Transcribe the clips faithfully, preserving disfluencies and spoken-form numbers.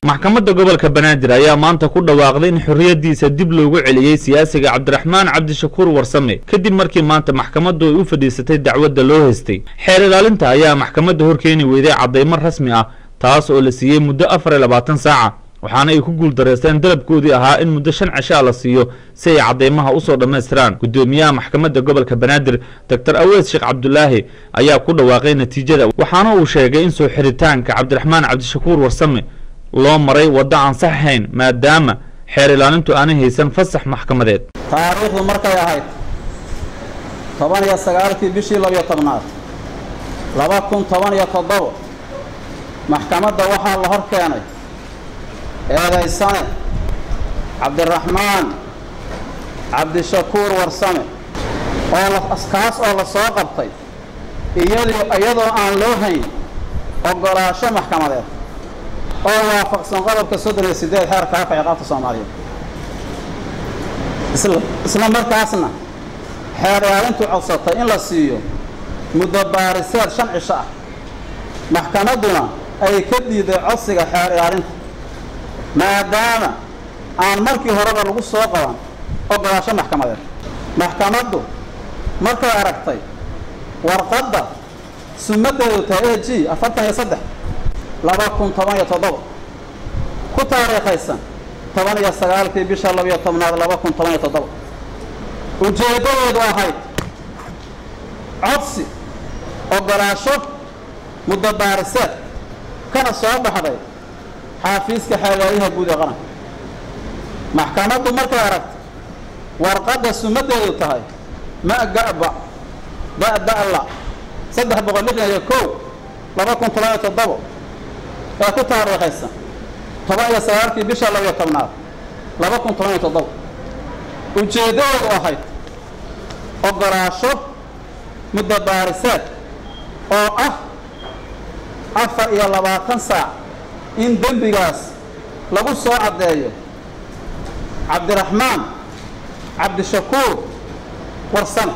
maxkamadda gobolka Banaadir ayaa maanta ku dhawaaqday in xorriyadiisa dib loogu celiyay siyaasiga Cabdiraxmaan Cabdishakuur Warsame kadib markii maanta maxkamaddu ay u fadhiisatay dacwadda loo haystay. Xeer ilaalinta ayaa maxkamadda horkeeni weyday cadeymo rasmi ah taas oo la siiyay muddo afar iyo labaatan saac waxaana ay ku guuldareysteen dalabkoodii ahaa in muddo shan cisho la siiyo si ay cadeymaha u soo dhameystiraan. gudoomiyaha maxkamadda gobolka Banaadir Doctor Aweys Sheekh Cabdullaahi ayaa ku dhawaaqay natiijada waxaana uu sheegay in soo xiritaanka Cabdiraxmaan Cabdishakuur Warsame loo maray wada aan sax ahayn maadaama xeer ilaalintu aanay haysan fasax maxkamadeed. taariikhdu markay ahayd toban iyo sagaalkii bishii laba iyo tobnaad laba kun toban iyo toddoba maxkamadda waxaa la hor keenay eedaysane Cabdiraxmaan Cabdishakuur Warsame oo la askaas oo la soo qabtay iyadoo iyadoo aan loo hayn ogolaansho maxkamadeed oo waafaqsan qodobka soddon iyo siddeed xeerka habka ciqaabta Soomaaliyeed. isla isla markaasna xeer ilaalintu codsatay in la siiyo muddo baariseed shan cisho ah maxkamadduna ay ka diiday codsiga xeer ilaalinta maadaama aan markii horeba lagu soo qaban ogolaansho maxkamadeed. maxkamaddu markay aragtay warqadda sumadeedu tahay A G afartan iyo saddex laba kun toban iyo toddoba ku taariikhaysan toban iyo sagaalkii bisha laba iyo tobnaad laba kun toban iyo toddoba ujeedadeedu ahayd codsi ogolaansho muddo baariseed kana soo baxday xafiiska xeeladaha guud ee qaranka. maxkamaddu markay aragtay warqadda sumadeedu tahay ma gaba ba'da'la saddex boqol lixdan iyo kow laba kun toban iyo toddoba ee ku taariikhaysan toban iyo sagaalkii bisha laba iyo tobnaad laba kun toban iyo toddoba ujeedadeedu ahayd ogolaansho muddo baariseed oo ah afar iyo labaatan saac in dembigaas lagu soo caddeeyo Cabdiraxmaan Cabdishakuur Warsame.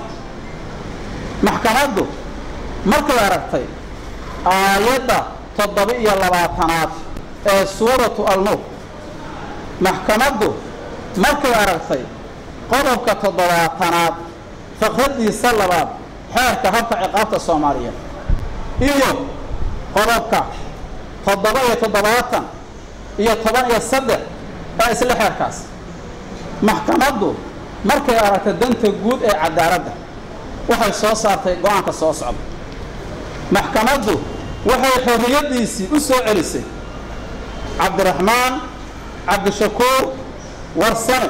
maxkamaddu markay aragtay aayadda toddoba iyo labaatanaad ee suuratu al-Nuur maxkamaddu markay aragtay qodobka toddobaatanaad faqradiisa labaad xeerka habka ciqaabta Soomaaliyeed iyo qodobka toddoba iyo toddobaatan iyo toban iyo saddex ee isla xeerkaas maxkamaddu markay aragtay danta guud ee cadaaladda waxay soo saartay go'aanka soo socda. maxkamaddu waxay xorriyadiisii u soo celisay Cabdiraxmaan Cabdishakuur Warsame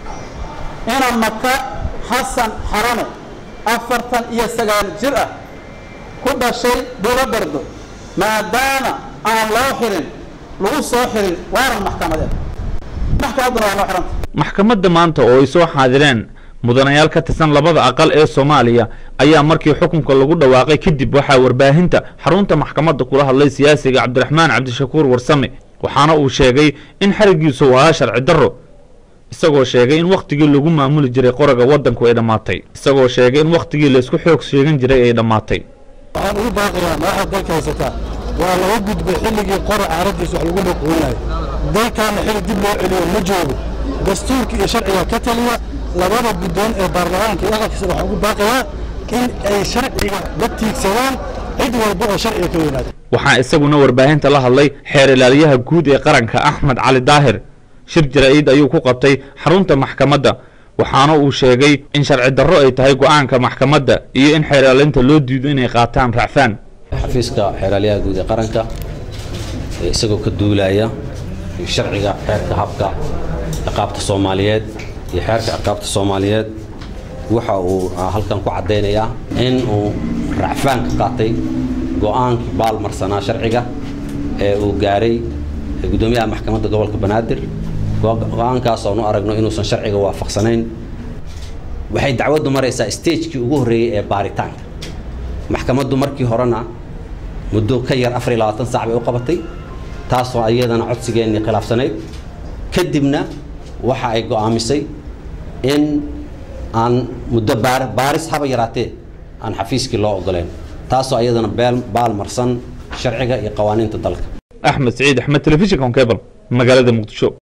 ina Maka Xasan Xarame afartan iyo sagaal jir ah ku dhashay Buurabardo maadaama aan loo xirin lagu soo xirin waaran maxkamadeed. maxkamadduna waa loo xirantay. maxkamadda maanta oo ay soo xaadireen mudanayaal ka tirsan labada aqal ee Soomaaliya ayaa markii xukunka lagu dhawaaqay kadib waxaa warbaahinta xarunta maxkamadda kula hadlay siyaasiga Cabdiraxmaan Cabdishakuur Warsame waxaana uu sheegay in xarigiisu waa sharci darro isagoo sheegay in waqtigii lagu maamuli jiray qoraga wadanku ay dhamaatay isagoo sheegay in waqtigii la isku xoog sheegan jiray ay dhamaatay. waxaan ugu baaqayaa madaxda dalka haysata waa laga gudbay xilligii qora caaradiisa wax lagu noqonayo dalkaana xilli dib loo celiyo ma joogo dastuurka iyo sharciga ka taliya labada guddoon ee baarlamaanka iyo aqalkiisa waxaan ugu baaqayaa in ay sharciga la tiigsadaan cid walba oo sharciga ka yimaada. waxaa isaguna warbaahinta la hadlay xeer ilaaliyaha guud ee qaranka Axmed Cali Daahir shir jaraa'id ayuu ku qabtay xarunta maxkamadda waxaana uu sheegay in sharci darro ay tahay go'aanka maxkamadda iyo in xeer ilaalinta loo diido inay qaataan racfaan. xafiiska xeer ilaaliyaha guud ee qaranka isagoo ka duulaya sharciga xeerka habka ciqaabta Soomaaliyeed iyo xeerka ciqaabta Soomaaliyeed waxa uu halkan ku cadeynayaa in uu racfaan ka qaatay go'aankii baalmarsanaa sharciga ee uu gaaray gudoomiyaha maxkamadda gobolka Banaadir go'aankaas oo nu aragno inuusan sharciga waafaqsanayn. waxay dacwaddu maraysaa stage-kii ugu horreeyay ee baaritaanka. maxkamaddu markii horena muddo ka yar afar iyo labaatan saac bay u qabatay taasoo ayadana codsigeennii khilaafsanayd kadibna waxa ay go'aamisay in aan muddo baaris haba yaraatee aan xafiiskii loo ogoleen taasoo ayadana baal marsan sharciga iyo qawaaniinta dalka. أحمد سعيد أحمد تلفزيون كيبل. magaalada muqdisho.